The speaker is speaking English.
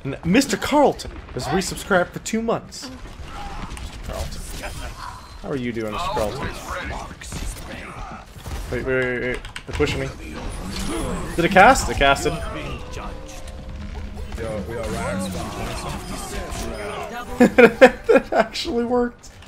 And Mr. Carlton has resubscribed for 2 months. Mr. Carlton. How are you doing, Mr. Carlton? Wait. They're pushing me. Did it cast? It casted. That actually worked.